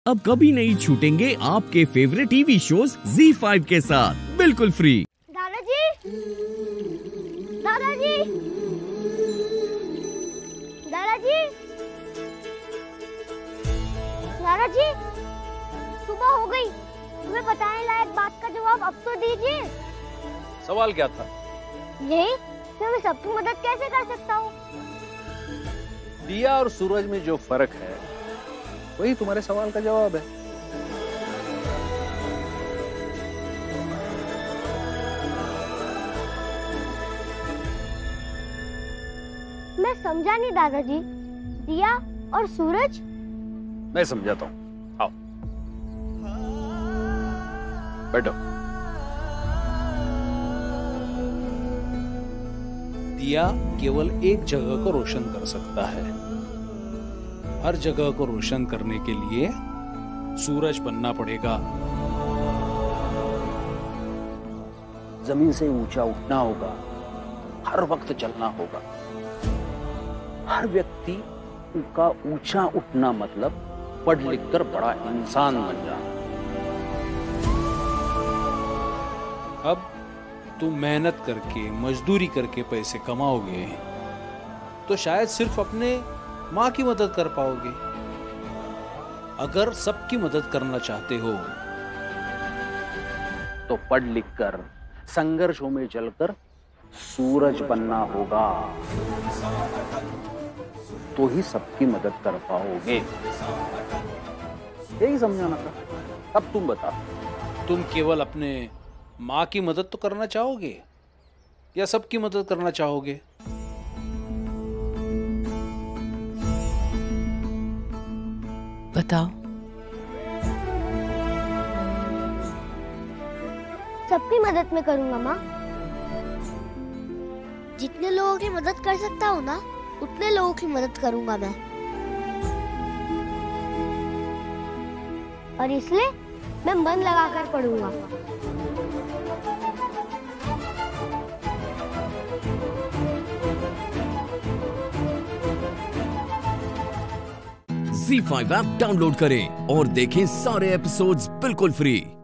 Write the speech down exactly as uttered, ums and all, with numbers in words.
अब कभी नहीं छूटेंगे आपके favourite TV shows Zee five के साथ बिल्कुल फ्री। दादाजी, दादाजी, दादाजी, दादाजी, सुबह हो गई। तुम्हें बताने लायक बात का जवाब अब तो दीजिए। सवाल क्या था? यही कि मैं सबकी मदद कैसे कर सकता हूँ। दिया और सूरज में जो फर्क है वही तुम्हारे सवाल का जवाब है। मैं समझा नहीं दादाजी। दिया और सूरज? मैं समझाता हूँ, आओ बैठो। दिया केवल एक जगह को रोशन कर सकता है। हर जगह को रोशन करने के लिए सूरज बनना पड़ेगा। जमीन से ऊंचा उठना होगा, हर वक्त चलना होगा। हर व्यक्ति का ऊंचा उठना मतलब पढ़ लिख कर बड़ा इंसान बन जाना। अब तुम मेहनत करके मजदूरी करके पैसे कमाओगे तो शायद सिर्फ अपने माँ की मदद कर पाओगे। अगर सबकी मदद करना चाहते हो तो पढ़ लिख कर संघर्षों में जलकर सूरज बनना होगा, तो ही सबकी मदद कर पाओगे। यही समझाना था। अब तुम बता, तुम केवल अपने माँ की मदद तो करना चाहोगे या सबकी मदद करना चाहोगे? बताओ। सबकी मदद में करूंगा माँ। जितने लोगों की मदद कर सकता हूँ ना, उतने लोगों की मदद करूंगा मैं। और इसलिए मैं मन लगाकर पढ़ूंगा। ज़ी फाइव ऐप डाउनलोड करें और देखें सारे एपिसोड्स बिल्कुल फ्री।